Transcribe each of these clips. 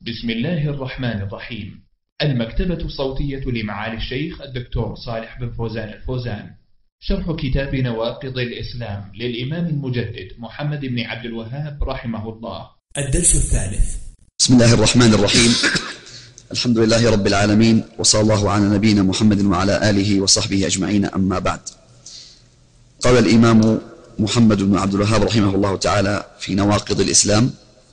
بسم الله الرحمن الرحيم. المكتبة الصوتية لمعالي الشيخ الدكتور صالح بن فوزان الفوزان، شرح كتاب نواقض الإسلام للإمام المجدد محمد بن عبد الوهاب رحمه الله. الدرس الثالث. بسم الله الرحمن الرحيم. الحمد لله رب العالمين، وصلى الله على نبينا محمد وعلى آله وصحبه أجمعين، أما بعد. قال الإمام محمد بن عبد الوهاب رحمه الله تعالى في نواقض الإسلام: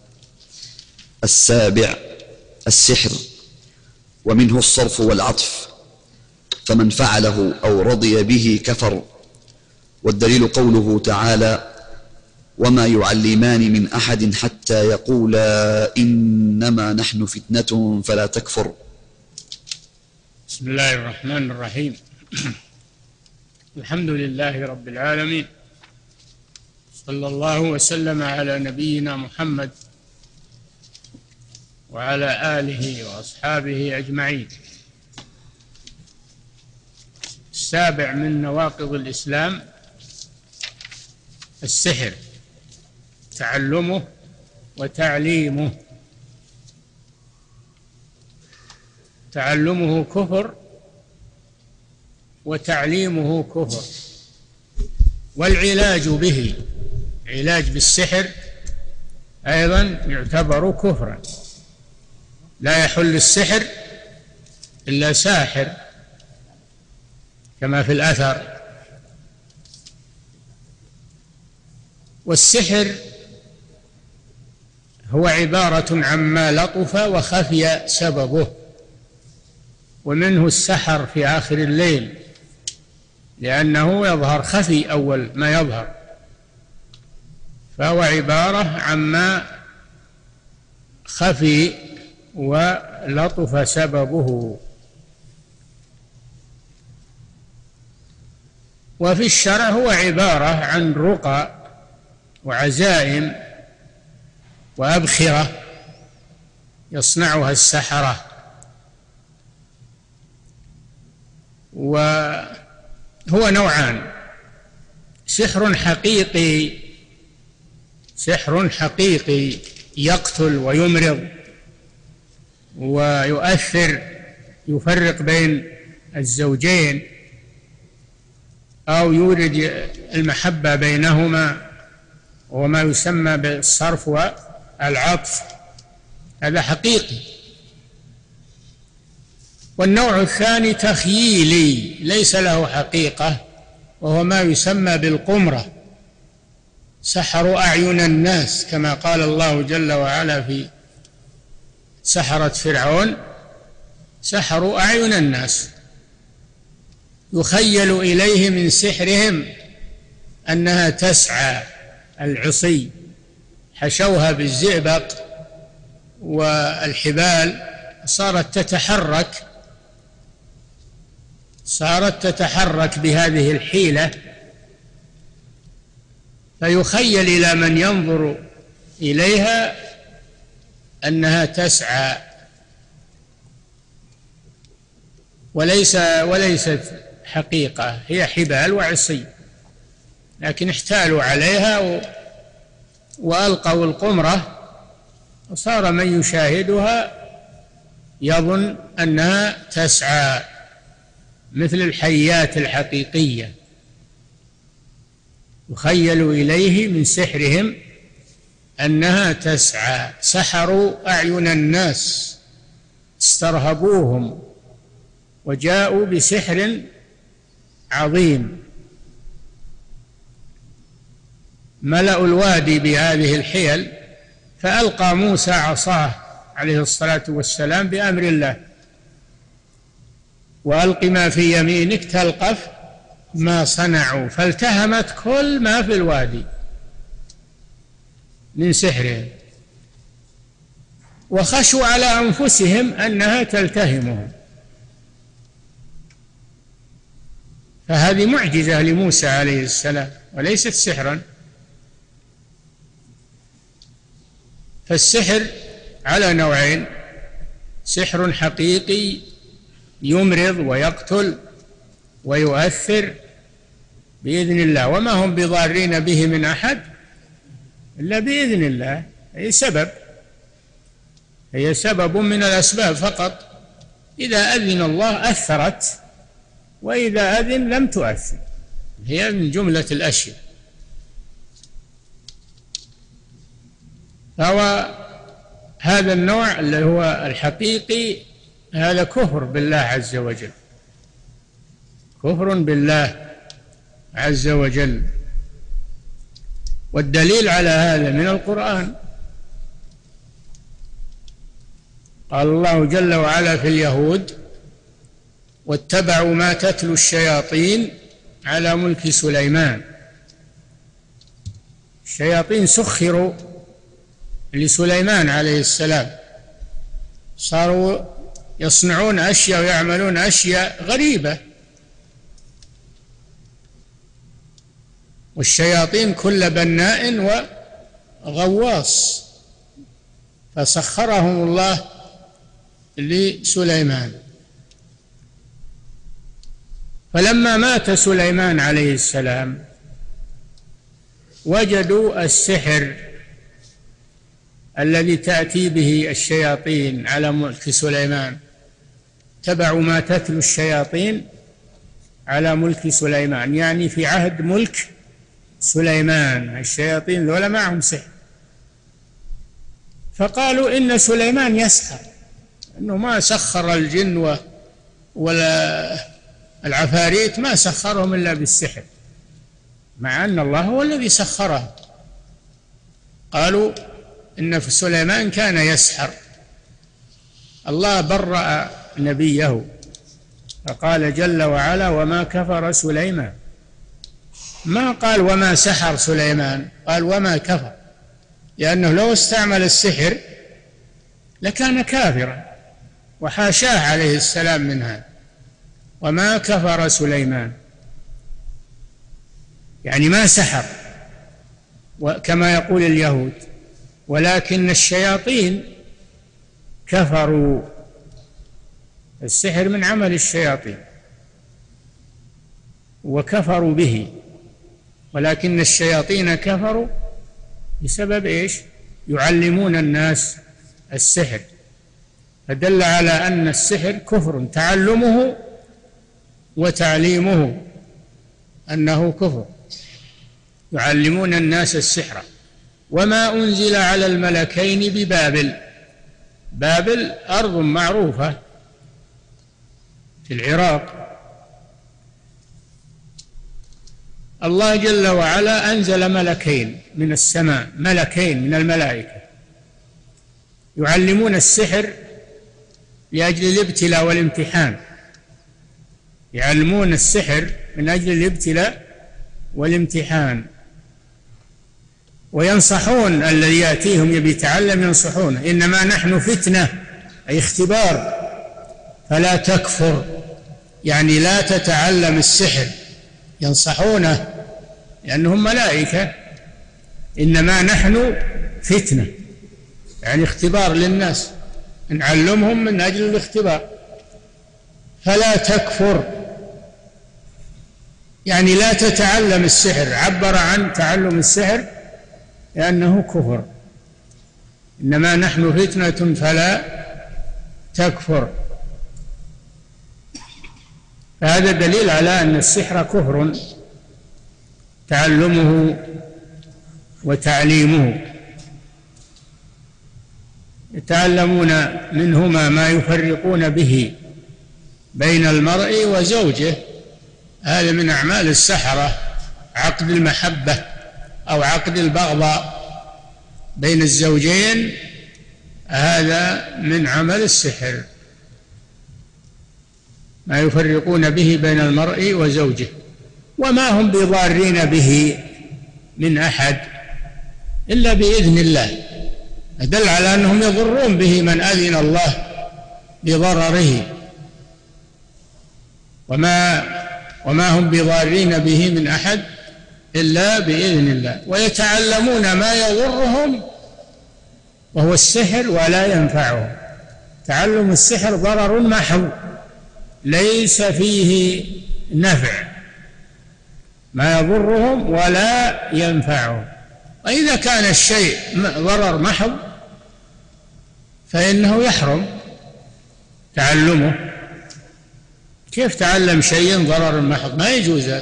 السابع السحر، ومنه الصرف والعطف، فمن فعله أو رضي به كفر. والدليل قوله تعالى: وما يعلمان من أحد حتى يقولا إنما نحن فتنة فلا تكفر. بسم الله الرحمن الرحيم. الحمد لله رب العالمين، صلى الله وسلم على نبينا محمد وعلى آله وأصحابه أجمعين. السابع من نواقض الإسلام السحر، تعلمه وتعليمه. تعلمه كفر وتعليمه كفر، والعلاج به، علاج بالسحر أيضا يعتبر كفرا. لا يحل السحر إلا ساحر كما في الأثر. والسحر هو عبارة عما لطف وخفي سببه، ومنه السحر في آخر الليل، لأنه يظهر خفي أول ما يظهر، فهو عبارة عما خفي ولطف سببه. وفي الشرع هو عبارة عن رقى وعزائم وأبخرة يصنعها السحرة. وهو نوعان: سحر حقيقي، سحر حقيقي يقتل ويمرض ويؤثر، يفرق بين الزوجين أو يورد المحبة بينهما، وما يسمى بالصرف والعطف، هذا حقيقي. والنوع الثاني تخييلي ليس له حقيقة، وهو ما يسمى بالقمرة، سحروا أعين الناس، كما قال الله جل وعلا في سحرة فرعون: سحروا أعين الناس، يخيل إليه من سحرهم أنها تسعى. العصي حشوها بالزئبق والحبال، صارت تتحرك بهذه الحيلة، فيخيل إلى من ينظر إليها أنها تسعى، وليست حقيقة، هي حبال وعصي، لكن احتالوا عليها وألقوا القمرة، وصار من يشاهدها يظن أنها تسعى مثل الحيات الحقيقية. يخيل إليه من سحرهم أنها تسعى. سحروا أعين الناس، استرهبوهم، وجاءوا بسحر عظيم. ملأوا الوادي بهذه الحيل، فألقى موسى عصاه عليه الصلاة والسلام بأمر الله: وألق ما في يمينك تلقف ما صنعوا، فالتهمت كل ما في الوادي من سحرهم، وخشوا على أنفسهم أنها تلتهمهم. فهذه معجزة لموسى عليه السلام وليست سحرا. فالسحر على نوعين: سحر حقيقي يمرض ويقتل ويؤثر بإذن الله، وما هم بضارين به من أحد إلا بإذن الله، أي سبب. هي سبب من الأسباب فقط، إذا أذن الله أثرت، وإذا أذن لم تؤثر، هي من جملة الأشياء. فهو هذا النوع اللي هو الحقيقي هذا كفر بالله عز وجل، كفر بالله عز وجل. والدليل على هذا من القرآن، قال الله جل وعلا في اليهود: واتبعوا ما تتلو الشياطين على ملك سليمان. الشياطين سخروا لسليمان عليه السلام، صاروا يصنعون أشياء ويعملون أشياء غريبة، والشياطين كل بناء وغواص، فسخرهم الله لسليمان. فلما مات سليمان عليه السلام وجدوا السحر الذي تأتي به الشياطين على ملك سليمان، تبعوا ما تتلو الشياطين على ملك سليمان، يعني في عهد ملك سليمان الشياطين ذولا معهم سحر، فقالوا إن سليمان يسحر، أنه ما سخر الجن ولا العفاريت، ما سخرهم إلا بالسحر، مع أن الله هو الذي سخره. قالوا إن سليمان كان يسحر. الله برأ نبيه فقال جل وعلا: وما كفر سليمان. ما قال وما سحر سليمان، قال وما كفر، لأنه لو استعمل السحر لكان كافرا، وحاشاه عليه السلام من هذا. وما كفر سليمان يعني ما سحر كما يقول اليهود، ولكن الشياطين كفروا. السحر من عمل الشياطين وكفروا به، ولكن الشياطين كفروا بسبب إيش؟ يعلمون الناس السحر، فدل على أن السحر كفر، تعلمه وتعليمه أنه كفر، يعلمون الناس السحر. وما أنزل على الملكين ببابل. بابل أرض معروفة في العراق. الله جل وعلا أنزل ملكين من السماء، ملكين من الملائكة يعلمون السحر لأجل الابتلاء والامتحان، يعلمون السحر من أجل الابتلاء والامتحان، وينصحون الذي يأتيهم يبي يتعلم، ينصحونه: إنما نحن فتنة، أي اختبار، فلا تكفر، يعني لا تتعلم السحر، ينصحونه لأنهم ملائكة. إنما نحن فتنة يعني اختبار للناس، نعلمهم من أجل الاختبار. فلا تكفر يعني لا تتعلم السحر، عبر عن تعلم السحر لأنه كفر. إنما نحن فتنة فلا تكفر. فهذا دليل على أن السحر كفر، تعلمه وتعليمه. يتعلمون منهما ما يفرقون به بين المرء وزوجه، هذا من أعمال السحرة، عقد المحبة أو عقد البغضاء بين الزوجين، هذا من عمل السحر، ما يفرقون به بين المرء وزوجه. وما هم بضارين به من أحد إلا بإذن الله، دل على أنهم يضرون به من أذن الله بضرره. وما هم بضارين به من أحد إلا بإذن الله، ويتعلمون ما يضرهم وهو السحر ولا ينفعهم. تعلم السحر ضرر محض ليس فيه نفع، ما يضرهم ولا ينفعهم. وإذا كان الشيء ضرر محض فإنه يحرم تعلمه. كيف تعلم شيء ضرر محض؟ ما يجوز هذا.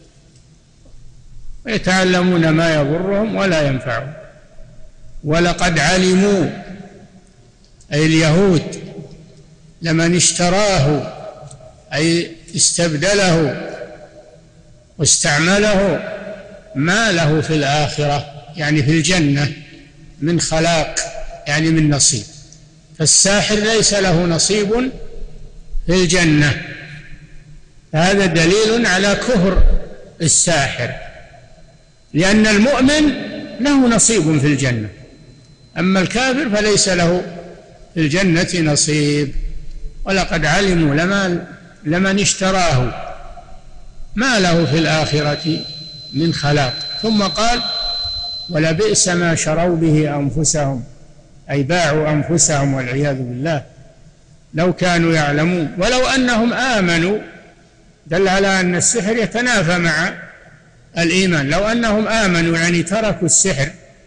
ويتعلمون ما يضرهم ولا ينفعهم. ولقد علموا أي اليهود لمن اشتراه أي استبدله واستعمله ما له في الآخرة يعني في الجنة من خلاق يعني من نصيب. فالساحر ليس له نصيب في الجنة. هذا دليل على كفر الساحر، لأن المؤمن له نصيب في الجنة، أما الكافر فليس له في الجنة نصيب. ولقد علموا لمن اشتراه ما له في الآخرة من خلاق. ثم قال ولبئس ما شروا به أنفسهم أي باعوا أنفسهم والعياذ بالله لو كانوا يعلمون. ولو أنهم آمنوا دل على أن السحر يتنافى مع الإيمان. لو أنهم آمنوا يعني تركوا السحر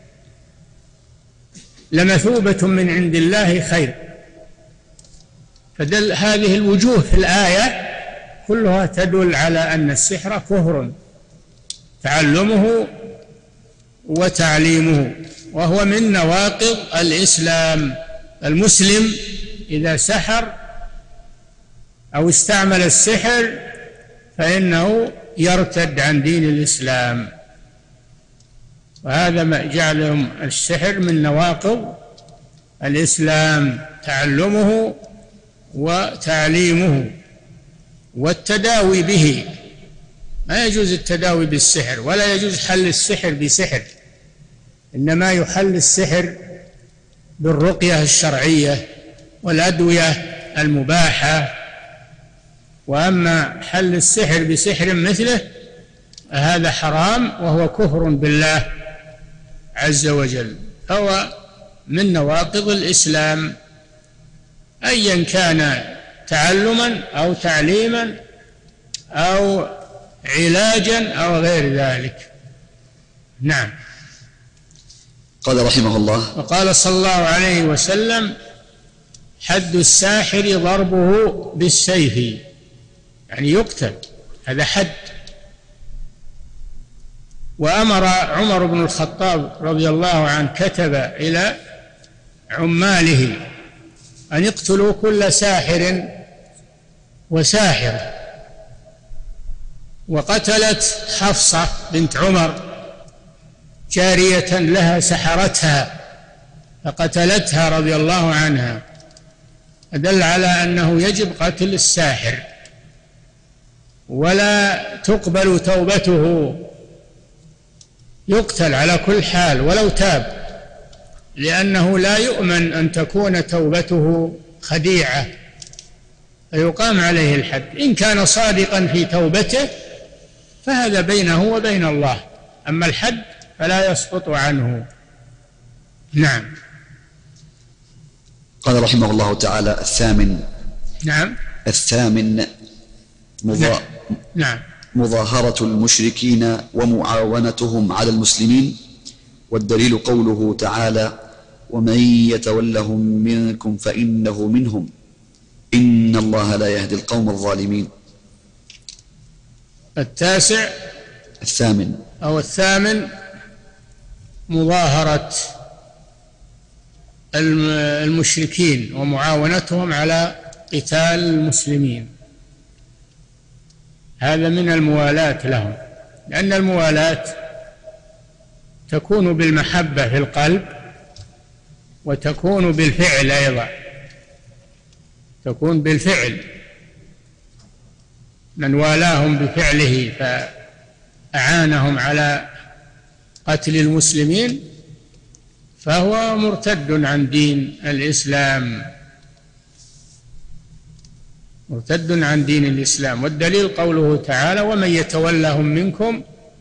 لمثوبة من عند الله خير. فدل هذه الوجوه في الآية كلها تدل على أن السحر كفر، تعلمه وتعليمه، وهو من نواقض الإسلام. المسلم إذا سحر أو استعمل السحر فإنه يرتد عن دين الإسلام، وهذا ما جعلهم السحر من نواقض الإسلام، تعلمه وتعليمه والتداوي به. ما يجوز التداوي بالسحر ولا يجوز حل السحر بسحر، إنما يحل السحر بالرقية الشرعية والأدوية المباحة. وأما حل السحر بسحر مثله هذا حرام وهو كفر بالله عز وجل، هو من نواقض الإسلام أيا كان تعلما أو تعليما أو علاجا أو غير ذلك. نعم. قال رحمه الله وقال صلى الله عليه وسلم حد الساحر ضربه بالسيف يعني يقتل، هذا حد. وأمر عمر بن الخطاب رضي الله عنه كتب إلى عماله أن يقتلوا كل ساحر وساحرة. وقتلت حفصة بنت عمر جارية لها سحرتها فقتلتها رضي الله عنها، أدل على أنه يجب قتل الساحر ولا تقبل توبته، يقتل على كل حال ولو تاب، لأنه لا يؤمن أن تكون توبته خديعة، فيقام عليه الحد. إن كان صادقا في توبته فهذا بينه وبين الله، أما الحد فلا يسقط عنه. نعم. قال رحمه الله تعالى الثامن. نعم. الثامن نعم. مظاهرة المشركين ومعاونتهم على المسلمين، والدليل قوله تعالى ومن يتولهم منكم فإنه منهم إن الله لا يهدي القوم الظالمين. التاسع الثامن أو الثامن مظاهرة المشركين ومعاونتهم على قتال المسلمين، هذا من الموالاة لهم، لأن الموالاة تكون بالمحبة في القلب وتكون بالفعل أيضا، تكون بالفعل. من والاهم بفعله فأعانهم على قتل المسلمين فهو مرتد عن دين الإسلام، مرتد عن دين الإسلام. والدليل قوله تعالى ومن يتولهم منكم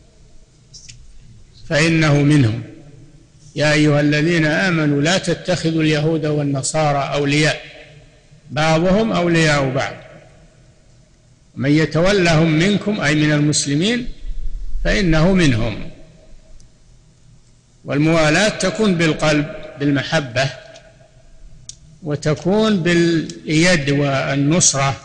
فإنه منهم يا أيها الذين آمنوا لا تتخذوا اليهود والنصارى أولياء بعضهم أولياء بعض. من يتولهم منكم أي من المسلمين فإنه منهم. والموالاة تكون بالقلب بالمحبة، وتكون باليد والنصرة.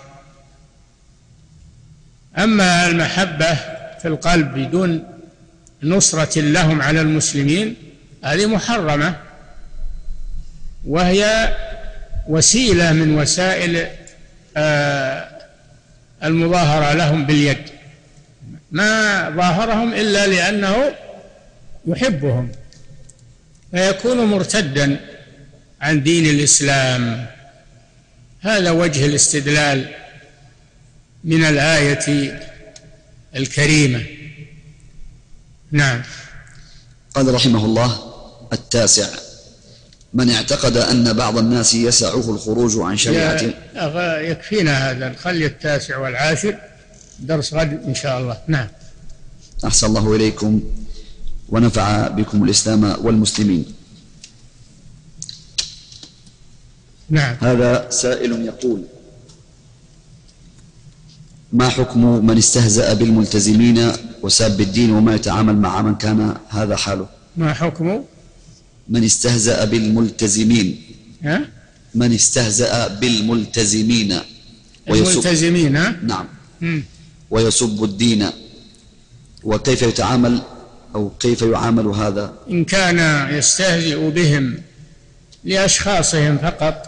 أما المحبة في القلب بدون نصرة لهم على المسلمين هذه محرمة، وهي وسيلة من وسائل المظاهرة لهم باليد، ما ظاهرهم إلا لأنه يحبهم، فيكون مرتدا عن دين الإسلام. هذا وجه الاستدلال من الآية الكريمة. نعم. قال رحمه الله: 9، من اعتقد أن بعض الناس يسعه الخروج عن شريعته. يكفينا هذا، نخلي 9 والعاشر درس غد إن شاء الله. نعم. أحسن الله إليكم ونفع بكم الإسلام والمسلمين. نعم. هذا سائل يقول: ما حكم من استهزأ بالملتزمين وساب الدين وما يتعامل مع من كان هذا حاله؟ ما حكم من استهزأ بالملتزمين؟ من استهزأ بالملتزمين الملتزمين. نعم. ويسب الدين، وكيف يتعامل أو كيف يعامل هذا؟ إن كان يستهزئ بهم لأشخاصهم فقط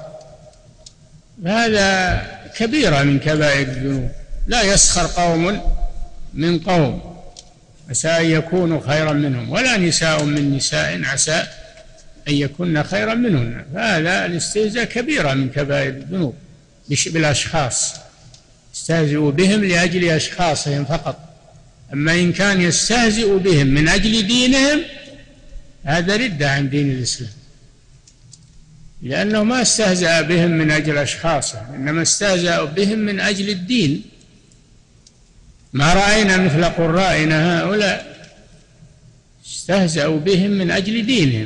هذا كبيرة من كبائر الذنوب. لا يسخر قوم من قوم عسى أن يكونوا خيرا منهم، ولا نساء من نساء عسى أن يكون خيرا منهن. فهذا الاستهزاء كبيرة من كبائر الذنوب بالأشخاص، يستهزئ بهم لأجل أشخاصهم فقط. أما إن كان يستهزئ بهم من أجل دينهم هذا ردة عن دين الإسلام، لأنه ما استهزأ بهم من أجل أشخاصهم، إنما استهزأ بهم من أجل الدين. ما رأينا مثل قرائنا هؤلاء، استهزأوا بهم من أجل دينهم.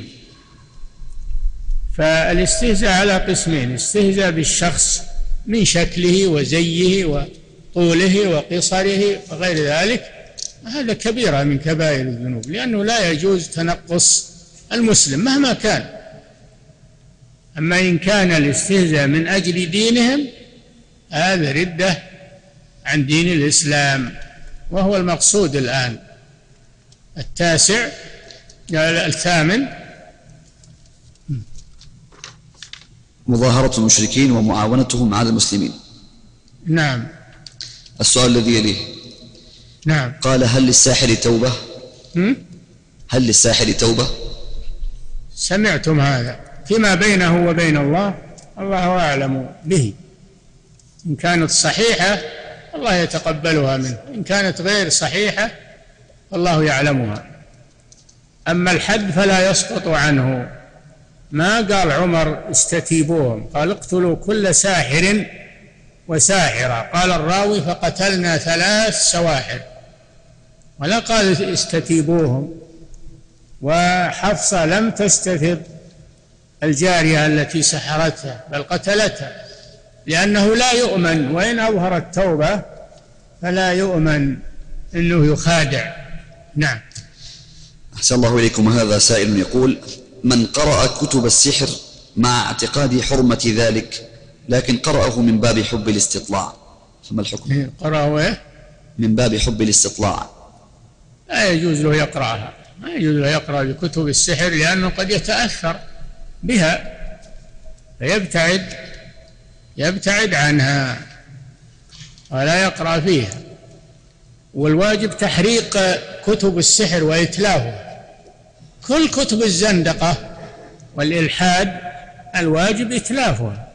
فالاستهزاء على قسمين: استهزاء بالشخص من شكله وزيه وطوله وقصره وغير ذلك، هذا كبيرة من كبائر الذنوب، لأنه لا يجوز تنقص المسلم مهما كان. أما إن كان الاستهزاء من أجل دينهم هذا ردة عن دين الإسلام، وهو المقصود الآن. 8 مظاهرة المشركين ومعاونتهم على المسلمين. نعم. السؤال الذي يليه: نعم. قال: هل للساحر توبة؟ هل للساحر توبة؟ سمعتم هذا فيما بينه وبين الله، الله أعلم به. إن كانت صحيحة الله يتقبلها منه، إن كانت غير صحيحة الله يعلمها. أما الحد فلا يسقط عنه. ما قال عمر استتيبوهم، قال اقتلوا كل ساحر وساحرة. قال الراوي: فقتلنا 3 سواحر، ولا قال استتيبوهم. وحفصة لم تستتب الجارية التي سحرتها بل قتلتها، لأنه لا يؤمن، وإن أظهر التوبة فلا يؤمن أنه يخادع. نعم. أحسن الله إليكم. هذا سائل يقول: من قرأ كتب السحر مع اعتقاد حرمة ذلك لكن قرأه من باب حب الاستطلاع، فما الحكم؟ قرأه من باب حب الاستطلاع. لا يجوز له يقرأها، ما يجوز له يقرأ بكتب السحر، لأنه قد يتأثر بها فيبتعد عنها ولا يقرأ فيها. والواجب تحريق كتب السحر وإتلافها. كل كتب الزندقة والإلحاد الواجب إتلافها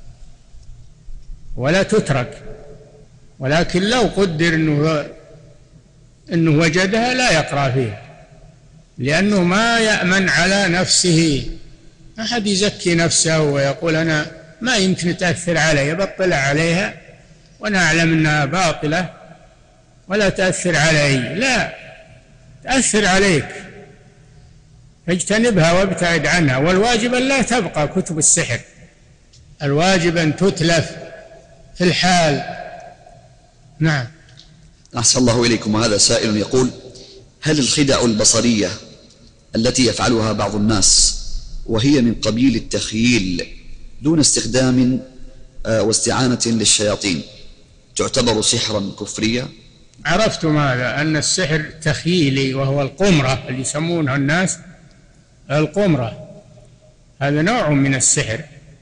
ولا تترك، ولكن لو قدر أنه وجدها لا يقرأ فيها، لأنه ما يأمن على نفسه. أحد يزكي نفسه ويقول أنا ما يمكن تأثر علي، بطلع عليها وأنا أعلم أنها باطلة ولا تأثر علي. لا، تأثر عليك، فاجتنبها وابتعد عنها. والواجب أن لا تبقى كتب السحر، الواجب أن تتلف في الحال. نعم. أحسن الله إليكم. وهذا سائل يقول: هل الخدع البصرية التي يفعلها بعض الناس وهي من قبيل التخييل دون استخدام واستعانة للشياطين تعتبر سحرا كفريا؟ عرفتم هذا، أن السحر تخيلي وهو القمرة اللي يسمونها الناس القمرة، هذا نوع من السحر،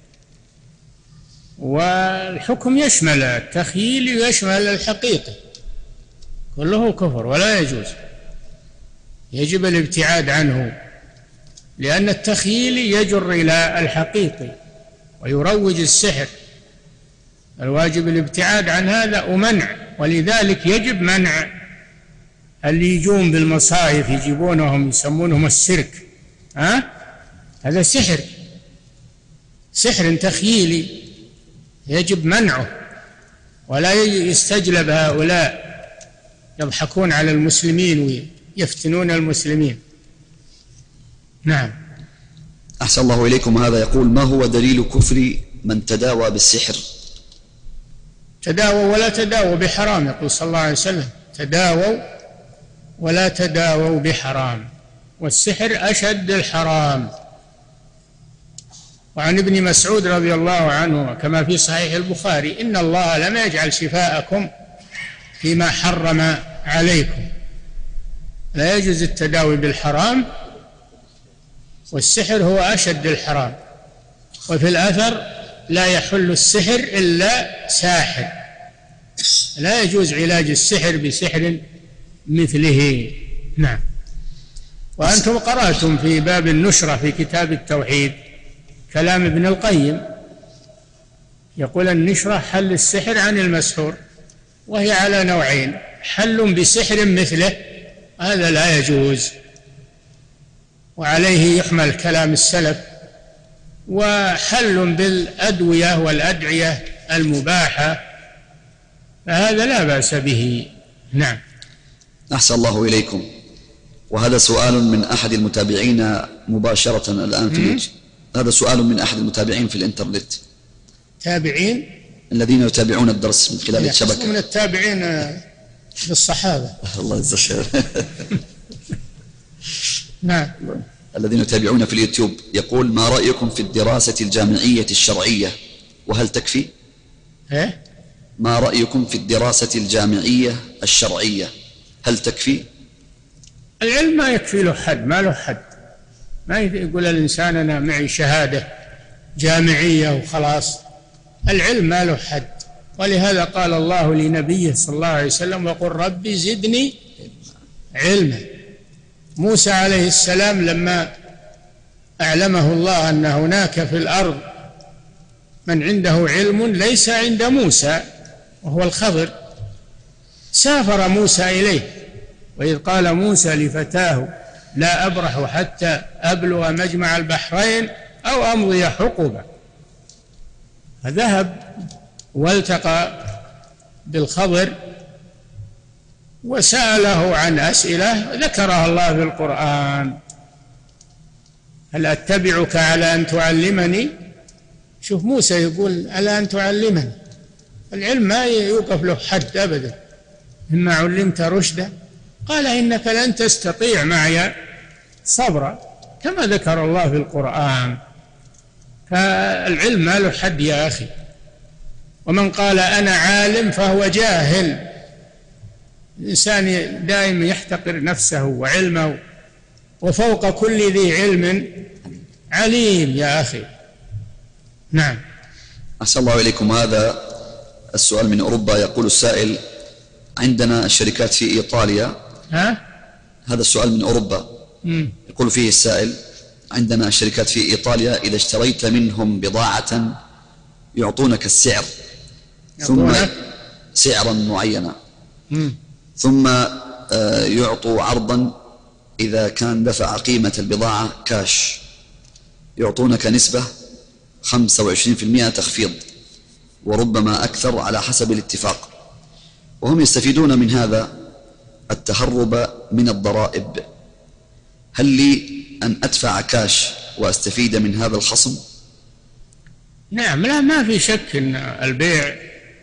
والحكم يشمل التخييل ويشمل الحقيقي، كله كفر ولا يجوز، يجب الابتعاد عنه، لأن التخييل يجر إلى الحقيقي ويروج السحر، الواجب الابتعاد عن هذا ومنع، ولذلك يجب منع اللي يجون بالمصايف يجيبونهم يسمونهم السيرك، هذا سحر تخييلي يجب منعه، ولا يستجلب هؤلاء يضحكون على المسلمين ويفتنون المسلمين. نعم. أحسن الله إليكم. هذا يقول: ما هو دليل كفر من تداوى بالسحر؟ تداووا ولا تداووا بحرام، يقول صلى الله عليه وسلم: تداووا ولا تداووا بحرام، والسحر أشد الحرام. وعن ابن مسعود رضي الله عنه كما في صحيح البخاري: إن الله لم يجعل شفاءكم فيما حرم عليكم. لا يجوز التداوي بالحرام، والسحر هو أشد الحرام. وفي الأثر: لا يحل السحر إلا ساحر، لا يجوز علاج السحر بسحر مثله. نعم. وأنتم قرأتم في باب النشرة في كتاب التوحيد كلام ابن القيم، يقول: النشرة حل السحر عن المسحور، وهي على نوعين: حل بسحر مثله، هذا لا يجوز، وعليه يحمل كلام السلف، وحل بالأدوية والأدعية المباحة، فهذا لا بأس به. نعم. أحسن الله إليكم. وهذا سؤال من أحد المتابعين مباشرة الآن في هذا سؤال من أحد المتابعين في الإنترنت. تابعين الذين يتابعون الدرس من خلال الشبكة، من التابعين للصحابة. الله يجزاه خير. نعم. الذين يتابعون في اليوتيوب يقول: ما رأيكم في الدراسة الجامعية الشرعية، وهل تكفي؟ ما رأيكم في الدراسة الجامعية الشرعية، هل تكفي؟ العلم ما يكفي له حد، ما له حد، ما يقول الإنسان أنا معي شهادة جامعية وخلاص، العلم ما له حد. ولهذا قال الله لنبيه صلى الله عليه وسلم: وقل ربي زدني علما. موسى عليه السلام لما أعلمه الله أن هناك في الأرض من عنده علم ليس عند موسى وهو الخضر، سافر موسى إليه، وإذ قال موسى لفتاه: لا أبرح حتى أبلغ مجمع البحرين أو أمضي حقبا. فذهب والتقى بالخضر وسأله عن أسئلة ذكرها الله في القرآن: هل أتبعك على أن تعلمني؟ شوف موسى يقول: ألا أن تعلمني. العلم ما يوقف له حد أبدا. إما علمت رشدا قال: إنك لن تستطيع معي صبرا، كما ذكر الله في القرآن. فالعلم ما له حد يا أخي. ومن قال أنا عالم فهو جاهل. الإنسان دائما يحتقر نفسه وعلمه، وفوق كل ذي علم عليم يا أخي. نعم. أحسن الله إليكم. هذا السؤال من أوروبا، يقول السائل: عندنا الشركات في إيطاليا. هذا السؤال من أوروبا. يقول فيه السائل: عندنا الشركات في إيطاليا إذا اشتريت منهم بضاعة يعطونك السعر، ثم سعرا معينا، ثم يعطوا عرضا إذا كان دفع قيمة البضاعة كاش، يعطونك نسبة 25% تخفيض، وربما أكثر على حسب الاتفاق، وهم يستفيدون من هذا التهرب من الضرائب. هل لي أن أدفع كاش وأستفيد من هذا الخصم؟ نعم. لا، ما في شك أن البيع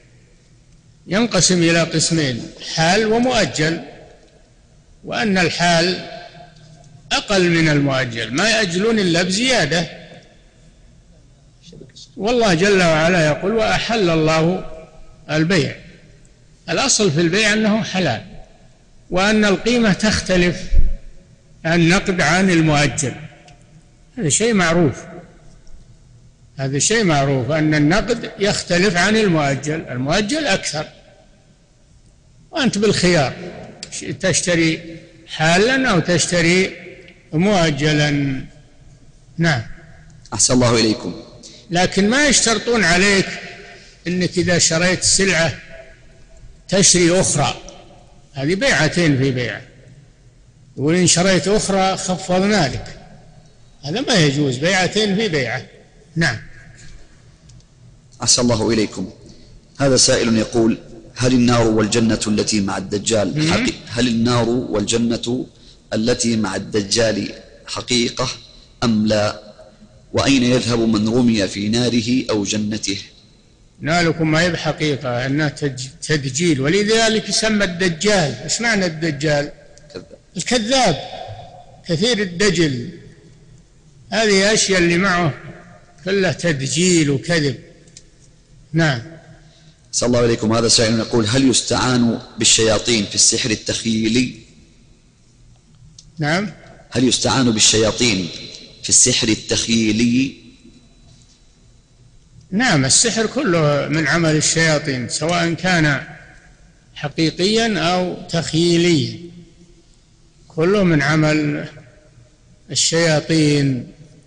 ينقسم إلى قسمين: حال ومؤجل، وأن الحال أقل من المؤجل، ما يأجلون إلا بزيادة، والله جل وعلا يقول وأحل الله البيع. الأصل في البيع أنه حلال، وأن القيمة تختلف النقد عن المؤجل. هذا شيء معروف، هذا شيء معروف أن النقد يختلف عن المؤجل. المؤجل أكثر، وأنت بالخيار تشتري حالا أو تشتري مؤجلا. نعم. أحسن الله إليكم. لكن ما يشترطون عليك أنك إذا شريت سلعة تشتري أخرى، هذه بيعتين في بيعة، وإن شريت أخرى خفضنا لك، هذا ما يجوز، بيعتين في بيعة. نعم. أحسن الله إليكم. هذا سائل يقول: هل النار والجنة التي مع الدجال هل النار والجنة التي مع الدجال حقيقة أم لا؟ وأين يذهب من رمي في ناره أو جنته؟ نالكم ما هي بحقيقة، أنها تدجيل، ولذلك يسمى الدجال. إيش معنى الدجال؟ الكذاب، كثير الدجل. هذه أشياء اللي معه كلها تدجيل وكذب. نعم. صلى الله عليكم. هذا سائل يقول: هل يستعان بالشياطين في السحر التخيلي؟ نعم. هل يستعان بالشياطين في السحر التخيلي؟ نعم، السحر كله من عمل الشياطين، سواء كان حقيقيا أو تخيليا، كله من عمل الشياطين.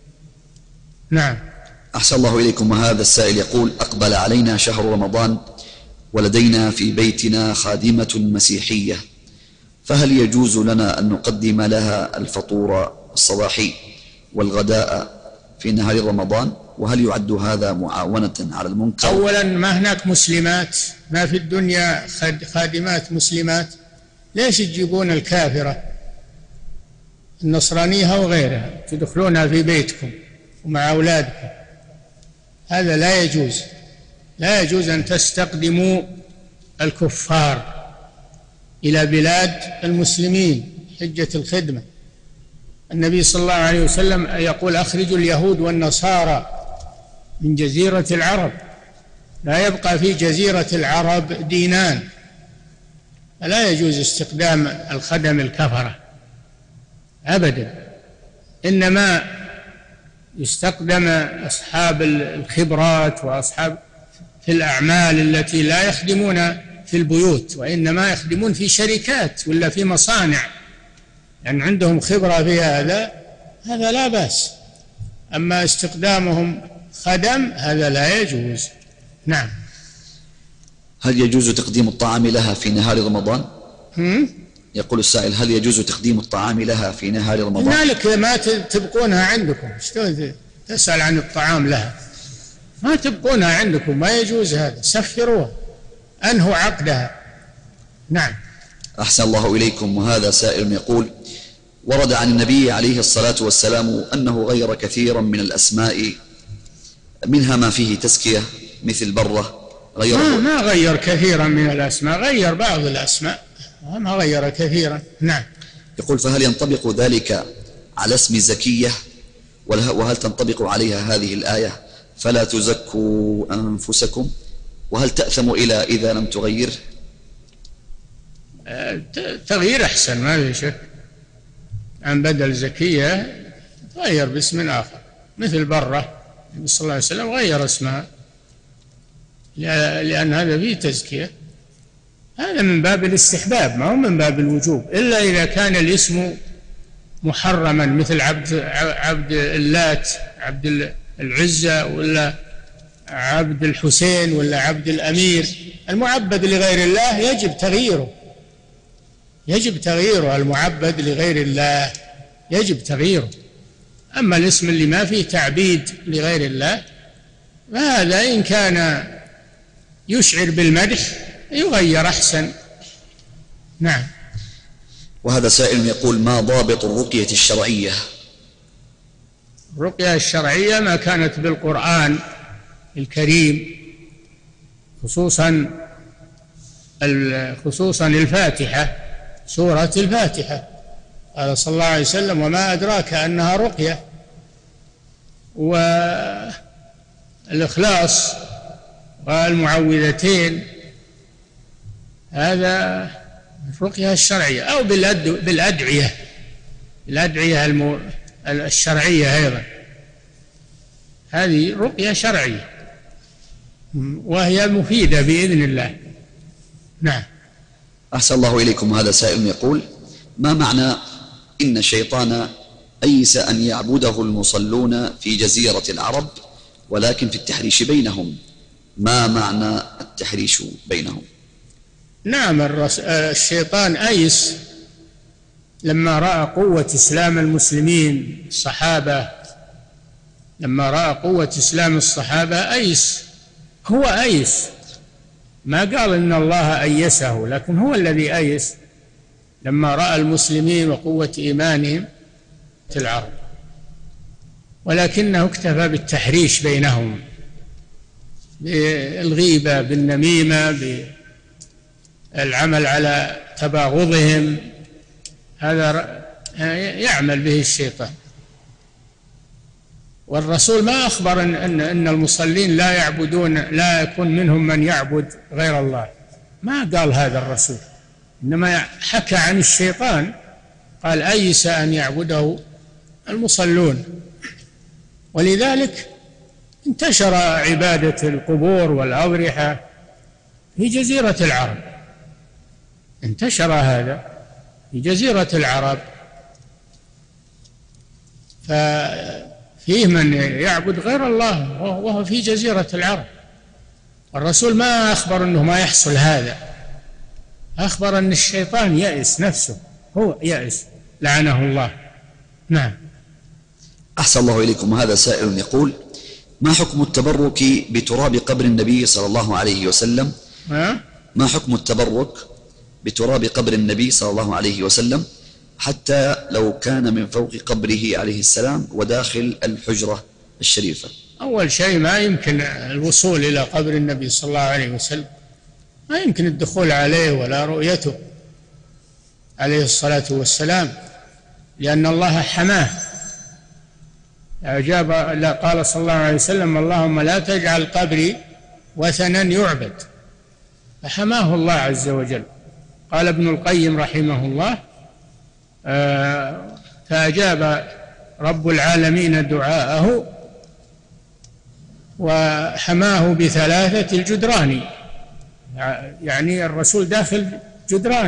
نعم. أحسن الله إليكم. وهذا السائل يقول: أقبل علينا شهر رمضان ولدينا في بيتنا خادمة مسيحية، فهل يجوز لنا أن نقدم لها الفطور الصباحي والغداء في نهار رمضان؟ وهل يعد هذا معاونة على المنكر؟ أولا، ما هناك مسلمات، ما في الدنيا خادمات مسلمات، ليش تجيبون الكافرة النصرانية وغيرها تدخلونها في بيتكم ومع أولادكم؟ هذا لا يجوز. لا يجوز أن تستقدموا الكفار إلى بلاد المسلمين حجة الخدمة. النبي صلى الله عليه وسلم يقول: أخرجوا اليهود والنصارى من جزيرة العرب، لا يبقى في جزيرة العرب دينان. لا يجوز استخدام الخدم الكفرة أبدا، إنما يستخدم أصحاب الخبرات وأصحاب في الأعمال التي لا يخدمون في البيوت، وإنما يخدمون في شركات ولا في مصانع، لأن يعني عندهم خبرة في هذا لا بأس. أما استخدامهم خدم هذا لا يجوز. نعم. هل يجوز تقديم الطعام لها في نهار رمضان؟ يقول السائل: هل يجوز تقديم الطعام لها في نهار رمضان؟ هنالك ما تبقونها عندكم، شلون تسأل عن الطعام لها؟ ما تبقونها عندكم، ما يجوز هذا، سفروها، أنهوا عقدها. نعم. أحسن الله إليكم. وهذا سائل يقول: ورد عن النبي عليه الصلاة والسلام أنه غير كثيرا من الأسماء، منها ما فيه تزكية مثل برة. ما غير كثيرا من الأسماء، غير بعض الأسماء، ما غير كثيرا. نعم. يقول: فهل ينطبق ذلك على اسم زكية؟ وهل تنطبق عليها هذه الآية: فلا تزكوا أنفسكم؟ وهل تأثم إذا لم تغير؟ تغيير أحسن، ما في شك. عن بدل زكية تغير باسم آخر، مثل برة، النبي صلى الله عليه وسلم غير اسمها لأن هذا فيه تزكية. هذا من باب الاستحباب، ما هو من باب الوجوب، إلا إذا كان الاسم محرما، مثل عبد اللات، عبد العزة، ولا عبد الحسين، ولا عبد الأمير. المعبد لغير الله يجب تغييره، يجب تغييره. المعبد لغير الله يجب تغييره. أما الاسم اللي ما فيه تعبيد لغير الله فهذا إن كان يشعر بالمدح يغير أحسن. نعم. وهذا سائل يقول: ما ضابط الرقية الشرعية؟ الرقية الشرعية ما كانت بالقرآن الكريم، خصوصا الفاتحة، سورة الفاتحة. قال صلى الله عليه وسلم: وما أدراك أنها رقية. الإخلاص والمعوذتين، هذا الرقية الشرعية، أو بالأدعية الشرعية أيضا، هذه رقية شرعية وهي مفيدة بإذن الله. نعم. أحسن الله إليكم. هذا سائل يقول: ما معنى إن الشيطان أيس أن يعبده المصلون في جزيرة العرب ولكن في التحريش بينهم؟ ما معنى التحريش بينهم؟ نعم، الشيطان أيس لما رأى قوة إسلام المسلمين الصحابة، لما رأى قوة إسلام الصحابة أيس، هو أيس، ما قال إن الله أيسه، لكن هو الذي أيس لما رأى المسلمين وقوة إيمانهم في العرب، ولكنه اكتفى بالتحريش بينهم، بالغيبة، بالنميمة، بالعمل على تباغضهم، هذا يعمل به الشيطان. والرسول ما أخبر أن المصلين لا يعبدون، لا يكون منهم من يعبد غير الله، ما قال هذا الرسول، إنما حكى عن الشيطان، قال أيس أن يعبده المصلون. ولذلك انتشر عبادة القبور والأضرحة في جزيرة العرب، انتشر هذا في جزيرة العرب، فيه من يعبد غير الله وهو في جزيرة العرب. الرسول ما أخبر أنه ما يحصل هذا، أخبر أن الشيطان يأس نفسه، هو يأس لعنه الله. نعم. أحسن الله إليكم. هذا سائل يقول: ما حكم التبرك بتراب قبر النبي صلى الله عليه وسلم؟ ما حكم التبرك بتراب قبر النبي صلى الله عليه وسلم حتى لو كان من فوق قبره عليه السلام وداخل الحجرة الشريفة؟ أول شيء ما يمكن الوصول إلى قبر النبي صلى الله عليه وسلم، ما يمكن الدخول عليه ولا رؤيته عليه الصلاة والسلام، لأن الله حماه. قال صلى الله عليه وسلم: اللهم لا تجعل قبري وثنا يعبد، فحماه الله عز وجل. قال ابن القيم رحمه الله: فأجاب رب العالمين دعاءه وحماه بثلاثة الجدران، يعني الرسول داخل جدران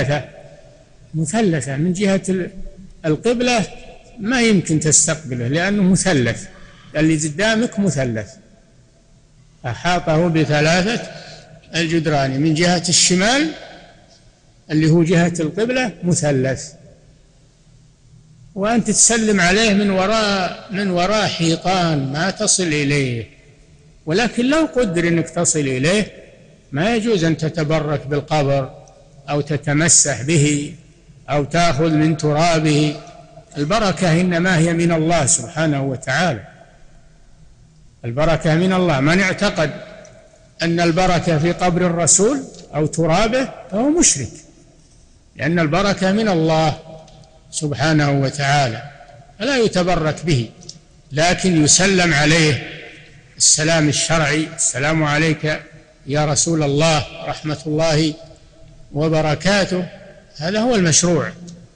مثلثة من جهة القبلة، ما يمكن تستقبله لأنه مثلث، اللي قدامك مثلث، أحاطه بثلاثة الجدران، من جهة الشمال اللي هو جهة القبلة مثلث، وأنت تسلم عليه من وراء حيطان ما تصل إليه. ولكن لو قدر أنك تصل إليه ما يجوز أن تتبرك بالقبر أو تتمسح به أو تأخذ من ترابه. البركة إنما هي من الله سبحانه وتعالى، البركة من الله. من اعتقد أن البركة في قبر الرسول أو ترابه فهو مشرك، لأن البركة من الله سبحانه وتعالى، فلا يتبرك به، لكن يسلم عليه السلام الشرعي: السلام عليك يا رسول الله رحمة الله وبركاته، هذا هو المشروع.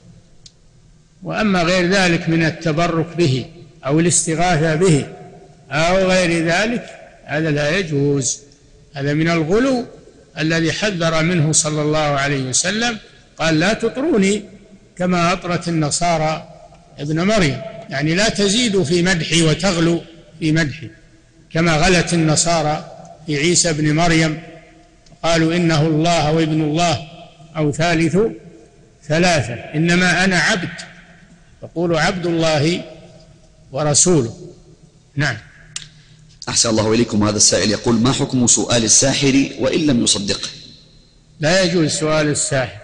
وأما غير ذلك من التبرك به أو الاستغاثة به أو غير ذلك، هذا لا يجوز، هذا من الغلو الذي حذر منه صلى الله عليه وسلم. قال: لا تطروني كما أطرت النصارى ابن مريم، يعني لا تزيدوا في مدحي وتغلوا في مدحي كما غلت النصارى في عيسى ابن مريم، قالوا إنه الله وابن الله أو ثالث ثلاثة، إنما أنا عبد، فقولوا عبد الله ورسوله. نعم. أحسن الله إليكم. هذا السائل يقول: ما حكم سؤال الساحر وإن لم يصدقه؟ لا يجوز سؤال الساحر،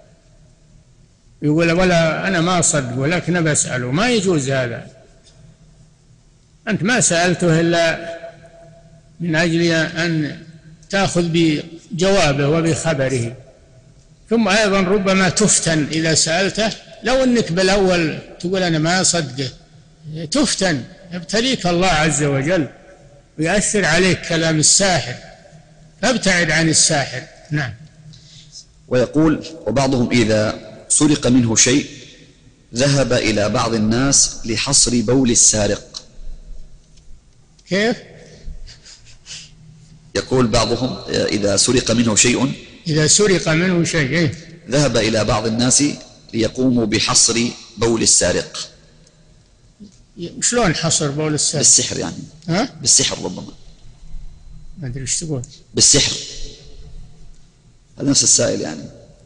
يقول ولا أنا ما أصدق ولكن بسأله، ما يجوز هذا. أنت ما سألته إلا من أجل أن تأخذ بجوابه وبخبره، ثم أيضا ربما تفتن إذا سألته، لو أنك بالأول تقول أنا ما أصدقه تفتن، يبتليك الله عز وجل ويأثر عليك كلام الساحر، فابتعد عن الساحر. نعم. ويقول: وبعضهم إذا سرق منه شيء ذهب إلى بعض الناس لحصر بول السارق. كيف؟ يقول بعضهم إذا سرق منه شيء ذهب إلى بعض الناس ليقوموا بحصر بول السارق. شلون حصر بول السارق؟ بالسحر يعني. ها؟ بالسحر ربما. ما أدري إيش تقول. بالسحر. هذا نفس السائل يعني.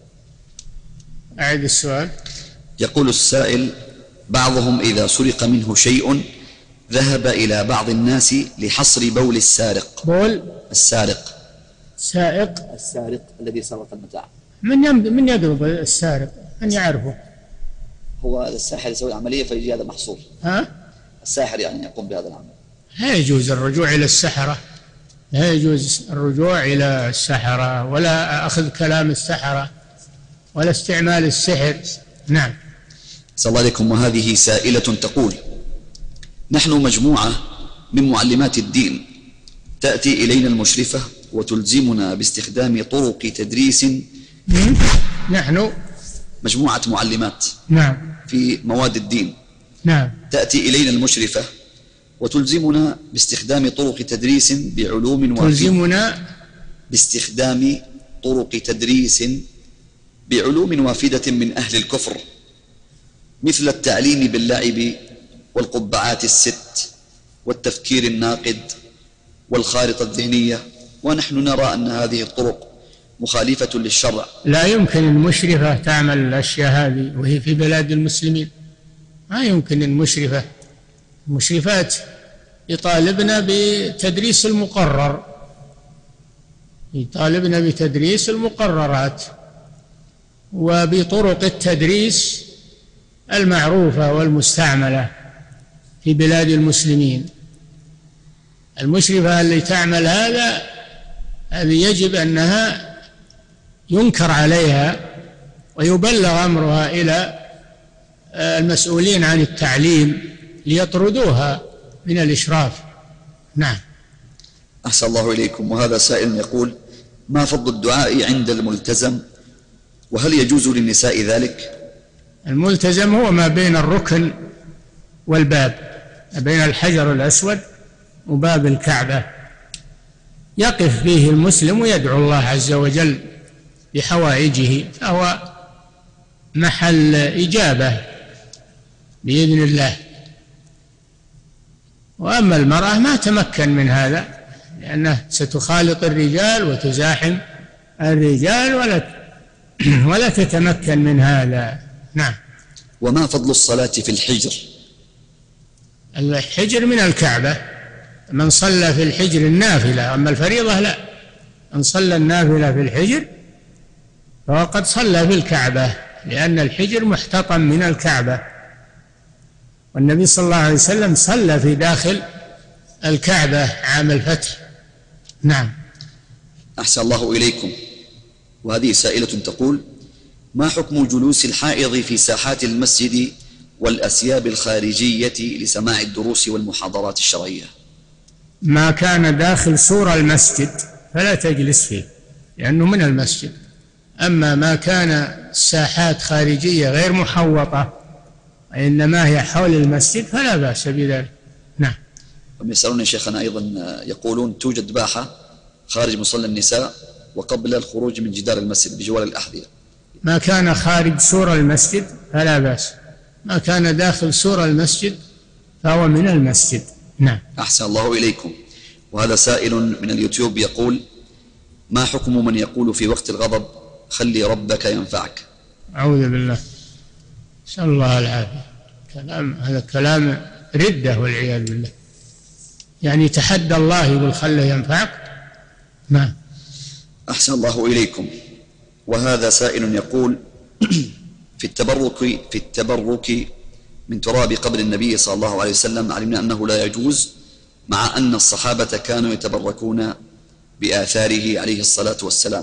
أعيد السؤال. يقول السائل: بعضهم إذا سرق منه شيء ذهب إلى بعض الناس لحصر بول السارق. بول السارق. السارق الذي سرق المتاع. من يضرب السارق؟ من يعرفه؟ هو الساحر يسوي العملية فيجي هذا محصور. ها؟ الساحر يعني يقوم بهذا العمل. لا يجوز الرجوع إلى السحرة، لا يجوز الرجوع إلى السحرة، ولا أخذ كلام السحرة، ولا استعمال السحر. نعم. صلى الله عليكم. وهذه سائلة تقول: نحن مجموعة من معلمات الدين، تأتي إلينا المشرفة وتلزمنا باستخدام طرق تدريس. نحن مجموعة معلمات. نعم. في مواد الدين. نعم. تأتي إلينا المشرفة وتلزمنا باستخدام طرق تدريس بعلوم وافدة. تلزمنا باستخدام طرق تدريس بعلوم وافدة من أهل الكفر، مثل التعليم باللعب والقبعات الست والتفكير الناقد والخارطة الذهنية، ونحن نرى أن هذه الطرق مخالفة للشرع. لا يمكن المشرفة تعمل الأشياء هذه وهي في بلاد المسلمين، ما يمكن المشرفات يطالبنا بتدريس المقرر، يطالبنا بتدريس المقررات وبطرق التدريس المعروفة والمستعملة في بلاد المسلمين. المشرفة اللي تعمل هذا يجب أنها ينكر عليها ويبلغ أمرها إلى المسؤولين عن التعليم ليطردوها من الإشراف. نعم. أحسن الله إليكم. وهذا سائل يقول: ما فضل الدعاء عند الملتزم، وهل يجوز للنساء ذلك؟ الملتزم هو ما بين الركن والباب، ما بين الحجر الأسود وباب الكعبة، يقف فيه المسلم ويدعو الله عز وجل بحوائجه، فهو محل إجابة بإذن الله. وأما المرأة ما تمكن من هذا، لأنها ستخالط الرجال وتزاحم الرجال ولا تتمكن من هذا. نعم. وما فضل الصلاة في الحجر؟ الحجر من الكعبة، من صلى في الحجر النافلة، أما الفريضة لا. من صلى النافلة في الحجر فهو قد صلى في الكعبة، لأن الحجر محتطم من الكعبة، والنبي صلى الله عليه وسلم صلى في داخل الكعبة عام الفتح. نعم. أحسن الله إليكم. وهذه سائلة تقول: ما حكم جلوس الحائض في ساحات المسجد والأسياب الخارجية لسماع الدروس والمحاضرات الشرعية؟ ما كان داخل سور المسجد فلا تجلس فيه لأنه من المسجد، أما ما كان ساحات خارجية غير محوطة إنما هي حول المسجد فلا بأس بذلك. نعم. ويسألون شيخنا أيضا، يقولون توجد باحة خارج مصلى النساء وقبل الخروج من جدار المسجد بجوار الأحذية. ما كان خارج سور المسجد فلا بأس، ما كان داخل سور المسجد فهو من المسجد. نعم. أحسن الله إليكم. وهذا سائل من اليوتيوب يقول: ما حكم من يقول في وقت الغضب: خلي ربك ينفعك؟ أعوذ بالله، نسأل الله العافية. هذا كلام ردة والعياذ بالله، يعني تحدى الله يقول خله ينفعك. نعم. أحسن الله إليكم. وهذا سائل يقول: في التبرك من تراب قبر النبي صلى الله عليه وسلم علمنا أنه لا يجوز، مع أن الصحابة كانوا يتبركون بآثاره عليه الصلاة والسلام.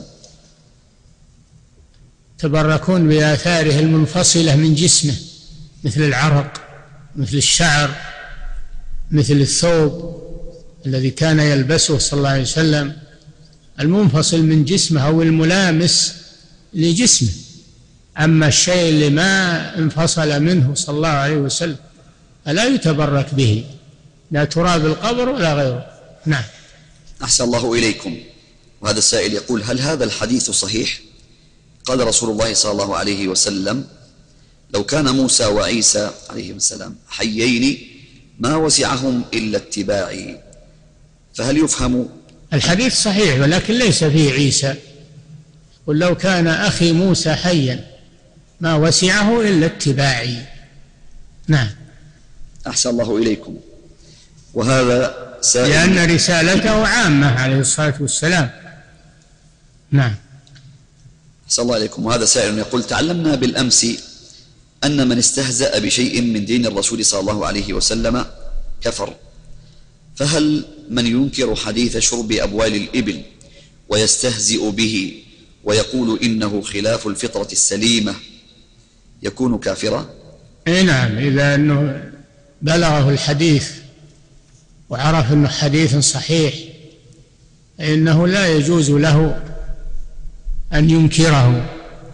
تبركون بآثاره المنفصلة من جسمه، مثل العرق، مثل الشعر، مثل الثوب، الذي كان يلبسه صلى الله عليه وسلم، المنفصل من جسمه أو الملامس لجسمه. أما الشيء اللي ما انفصل منه صلى الله عليه وسلم فلا يتبرك به، لا تراب القبر ولا غيره. نعم. أحسن الله إليكم. وهذا السائل يقول: هل هذا الحديث صحيح؟ قال رسول الله صلى الله عليه وسلم: لو كان موسى وعيسى عليهم السلام حيين ما وسعهم إلا اتباعي. فهل يفهم؟ الحديث صحيح ولكن ليس فيه عيسى. قل لو كان أخي موسى حيا ما وسعه إلا اتباعي. نعم. أحسن الله إليكم. وهذا سائل لأن رسالته عامة عليه الصلاة والسلام. نعم. أحسن الله إليكم. وهذا سائل يقول: تعلمنا بالأمس أن من استهزأ بشيء من دين الرسول صلى الله عليه وسلم كفر، فهل من ينكر حديث شرب أبوال الإبل ويستهزئ به ويقول إنه خلاف الفطرة السليمة يكون كافرا؟ نعم، إذا أنه بلغه الحديث وعرف أنه حديث صحيح إنه لا يجوز له أن ينكره،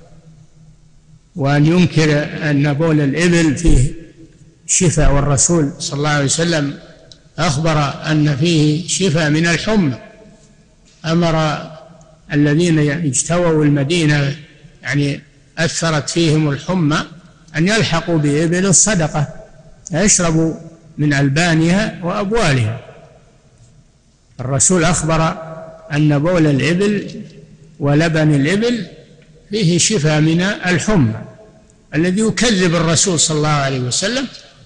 وأن ينكر أن بول الإبل فيه شفاء، والرسول صلى الله عليه وسلم أخبر أن فيه شفاء من الحمى. أمر الذين اجتووا المدينة يعني أثرت فيهم الحمى أن يلحقوا بإبل الصدقة يشربوا من ألبانها وأبوالها. الرسول أخبر أن بول الإبل ولبن الإبل فيه شفاء من الحمى. الذي يكذب الرسول صلى الله عليه وسلم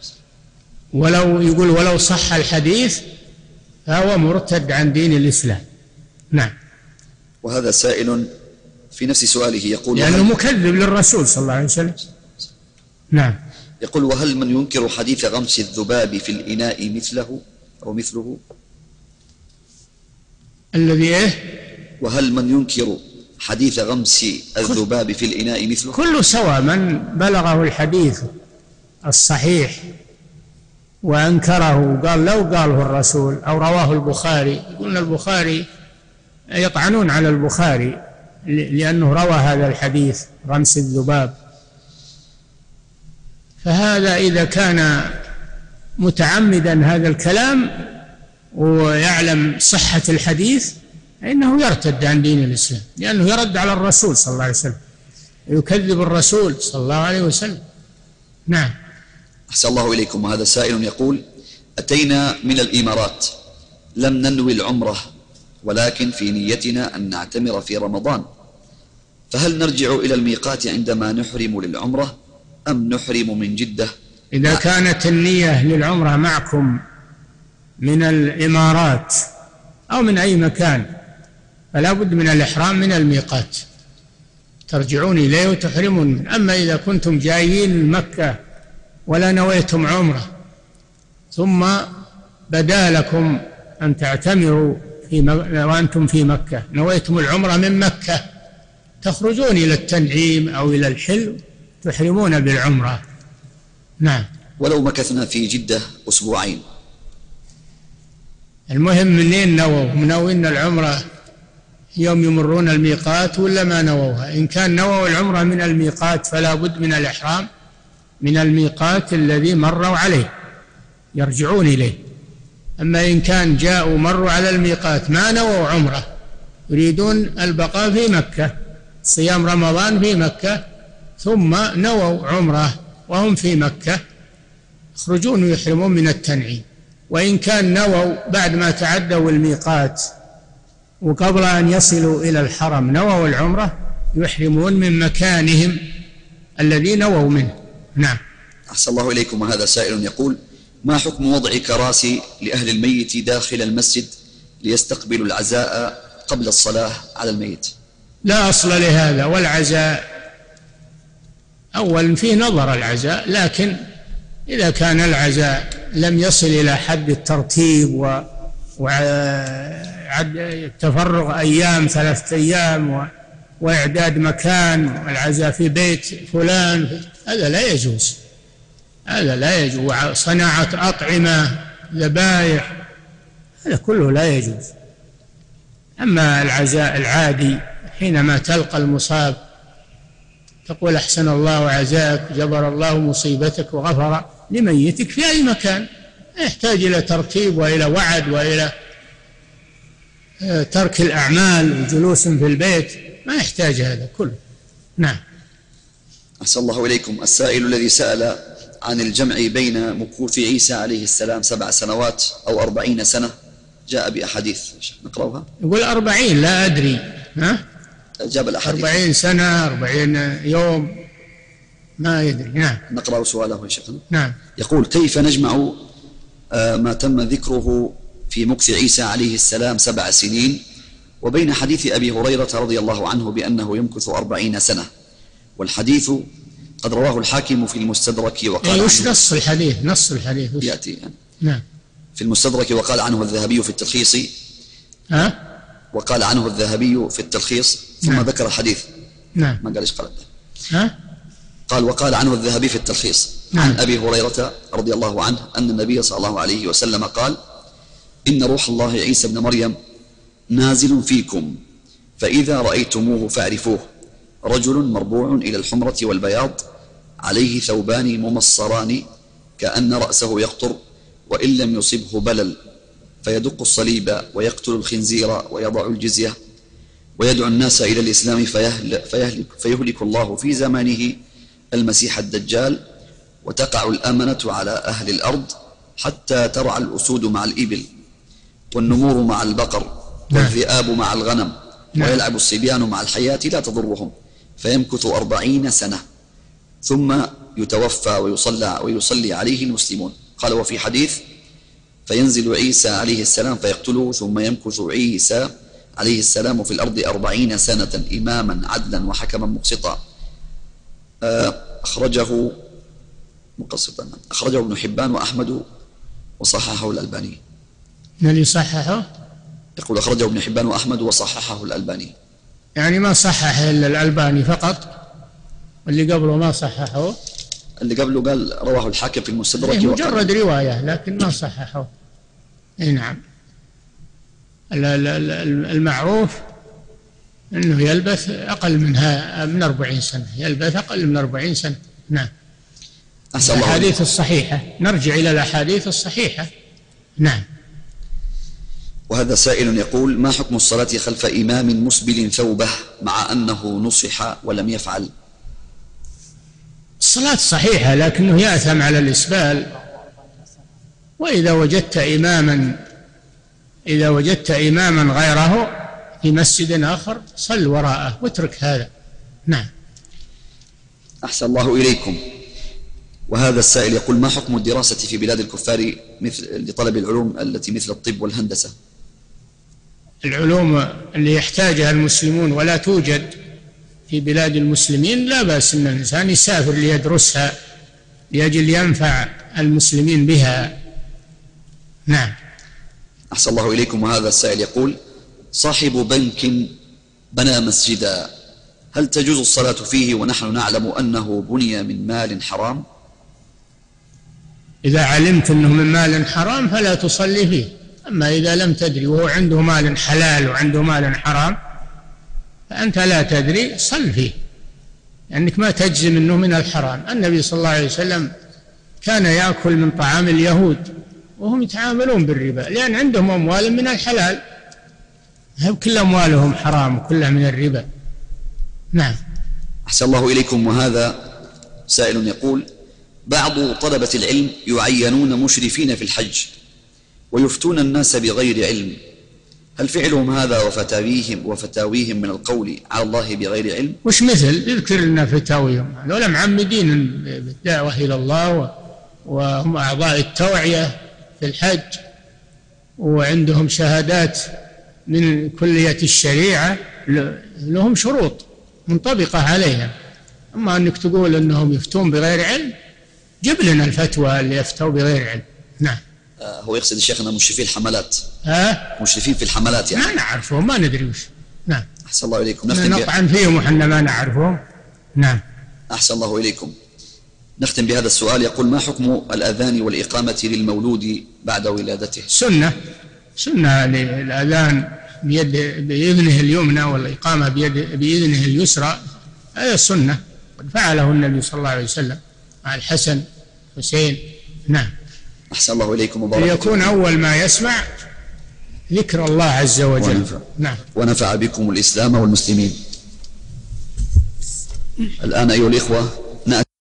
ولو صح الحديث فهو مرتد عن دين الإسلام. نعم. وهذا سائل في نفس سؤاله يقول: لأنه مكذب للرسول صلى الله عليه وسلم. نعم. يقول: وهل من ينكر حديث غمس الذباب في الإناء مثله أو مثله؟ الذي إيه؟ وهل من ينكر حديث غمس الذباب في الإناء مثله؟ كل سواء، من بلغه الحديث الصحيح وأنكره وقال لو قاله الرسول أو رواه البخاري، يقولون البخاري يطعنون على البخاري لأنه روى هذا الحديث غمس الذباب. فهذا إذا كان متعمدا هذا الكلام ويعلم صحة الحديث فإنه يرتد عن دين الإسلام، لأنه يرد على الرسول صلى الله عليه وسلم، يكذب الرسول صلى الله عليه وسلم. نعم. أحسن الله إليكم. وهذا سائل يقول: أتينا من الإمارات لم ننوي العمرة ولكن في نيتنا أن نعتمر في رمضان، فهل نرجع إلى الميقات عندما نحرم للعمرة أم نحرم من جدة؟ إذا كانت النية للعمرة معكم من الإمارات أو من أي مكان فلا بد من الإحرام من الميقات، ترجعون إليه وتحرمون. أما إذا كنتم جايين مكة ولا نويتم عمرة ثم بدا لكم أن تعتمروا وأنتم في مكة، نويتم العمرة من مكة، تخرجون إلى التنعيم أو إلى الحل تحرمون بالعمرة. نعم. ولو مكثنا في جدة أسبوعين؟ المهم منين نووا، منوين العمرة يوم يمرون الميقات ولا ما نووها؟ إن كان نووا العمرة من الميقات فلا بد من الإحرام من الميقات الذي مروا عليه، يرجعون إليه. أما إن كان جاءوا مروا على الميقات ما نووا عمرة، يريدون البقاء في مكة، صيام رمضان في مكة، ثم نووا عمرة وهم في مكة، يخرجون ويحرمون من التنعيم. وإن كان نووا بعد ما تعدوا الميقات وقبل أن يصلوا إلى الحرم نووا العمرة، يحرمون من مكانهم الذي نووا منه. نعم. أحسن الله إليكم. وهذا سائل يقول: ما حكم وضع كراسي لأهل الميت داخل المسجد ليستقبلوا العزاء قبل الصلاة على الميت؟ لا أصل لهذا، والعزاء أولا فيه نظر العزاء، لكن إذا كان العزاء لم يصل إلى حد الترتيب وتفرغ أيام 3 أيام وإعداد مكان والعزاء في بيت فلان، هذا لا يجوز، هذا لا يجوز. وصناعة أطعمة ذبائح هذا كله لا يجوز. أما العزاء العادي حينما تلقى المصاب تقول أحسن الله عزاك، جبر الله مصيبتك وغفر لميتك في أي مكان، لا يحتاج إلى ترتيب وإلى وعد وإلى ترك الأعمال وجلوس في البيت، ما يحتاج هذا كله. نعم. أحسن الله إليكم. السائل الذي سأل عن الجمع بين مكوث عيسى عليه السلام 7 سنوات أو 40 سنة جاء بأحاديث، نقرأها. يقول 40 لا أدري، ها؟ جاب الأحاديث 40 سنة 40 يوم ما يدري. نعم. نقرأ سؤاله يا شيخنا. نعم. يقول: كيف نجمع ما تم ذكره في مكث عيسى عليه السلام 7 سنين وبين حديث أبي هريرة رضي الله عنه بأنه يمكث 40 سنة، والحديث قد رواه الحاكم في المستدرك وقال وش نص الحديث؟ نص الحديث يأتي يعني. نعم. في المستدرك وقال عنه الذهبي في التلخيص، وقال عنه الذهبي في التلخيص ثم نعم. ذكر الحديث. نعم. ما قال إيش قال؟ قال وقال عنه الذهبي في التلخيص نعم. عن أبي هريرة رضي الله عنه أن النبي صلى الله عليه وسلم قال: إن روح الله عيسى ابن مريم نازل فيكم، فإذا رأيتموه فاعرفوه، رجل مربوع إلى الحمرة والبياض، عليه ثوبان ممصران كأن رأسه يقطر، وإن لم يصبه بلل، فيدق الصليب ويقتل الخنزير ويضع الجزية ويدعو الناس إلى الإسلام فيهلك الله في زمانه المسيح الدجال، وتقع الأمنة على أهل الأرض حتى ترعى الأسود مع الإبل، والنمور مع البقر، والذئاب مع الغنم، ويلعب الصبيان مع الحياة لا تضرهم، فيمكث 40 سنة ثم يتوفى ويصلي عليه المسلمون. قال: وفي حديث: فينزل عيسى عليه السلام فيقتله، ثم يمكث عيسى عليه السلام في الأرض 40 سنة إماما عدلا وحكما مقسطا. أخرجه ابن حبان وأحمد وصححه الألباني. من اللي صححه؟ يقول: أخرجه ابن حبان وأحمد وصححه الألباني. يعني ما صحح إلا الألباني فقط، واللي قبله ما صححه؟ اللي قبله قال رواه الحاكم في المستدرك، مجرد رواية لكن ما صححه. نعم. المعروف أنه يلبث أقل من 40 سنة، يلبث أقل من 40 سنة. نعم. الأحاديث الصحيحة، نرجع إلى الأحاديث الصحيحة. نعم. وهذا سائل يقول: ما حكم الصلاة خلف إمام مسبل ثوبه مع أنه نصح ولم يفعل؟ الصلاة صحيحة لكنه يأثم على الإسبال. وإذا وجدت إماما غيره في مسجد آخر صل وراءه واترك هذا. نعم. أحسن الله إليكم. وهذا السائل يقول: ما حكم الدراسة في بلاد الكفار لطلب العلوم التي مثل الطب والهندسة؟ العلوم اللي يحتاجها المسلمون ولا توجد في بلاد المسلمين لا بأس أن الإنسان يسافر ليدرسها لأجل ينفع المسلمين بها. نعم. أحسن الله إليكم. وهذا السائل يقول: صاحب بنك بنى مسجدا، هل تجوز الصلاة فيه ونحن نعلم أنه بني من مال حرام؟ إذا علمت أنه من مال حرام فلا تصلي فيه، أما إذا لم تدري وهو عنده مال حلال وعنده مال حرام فأنت لا تدري صل فيه، لأنك ما تجزم أنه من الحرام. النبي صلى الله عليه وسلم كان يأكل من طعام اليهود وهم يتعاملون بالربا لأن عندهم أموال من الحلال، كل أموالهم حرام وكلها من الربا. نعم. أحسن الله إليكم. وهذا سائل يقول: بعض طلبة العلم يعينون مشرفين في الحج ويفتون الناس بغير علم، هل فعلهم هذا وفتاويهم من القول على الله بغير علم؟ وش مثل؟ يذكر لنا فتاويهم، هذول معمدين بالدعوة إلى الله وهم أعضاء التوعية في الحج وعندهم شهادات من كلية الشريعة، لهم شروط منطبقة عليها. أما أنك تقول أنهم يفتون بغير علم، جب لنا الفتوى اللي يفتوا بغير علم. نعم. هو يقصد الشيخنا مشرفي الحملات. مشرفين في الحملات يعني. ما نعرفهم، ما ندري وش. نعم. أحسن الله إليكم. نطعن فيهم وحنا ما نعرفهم. نعم. أحسن الله إليكم. نختم بهذا السؤال. يقول: ما حكم الأذان والإقامة للمولود بعد ولادته؟ سنة، سنة للأذان بإذنه اليمنى والإقامة بإذنه اليسرى، هذا سنة قد فعله النبي صلى الله عليه وسلم مع الحسن حسين. نعم. أحسن الله إليكم وبارك يكون أول ما يسمع ذكر الله عز وجل. نعم. ونفع بكم الإسلام والمسلمين. الآن أيها الإخوة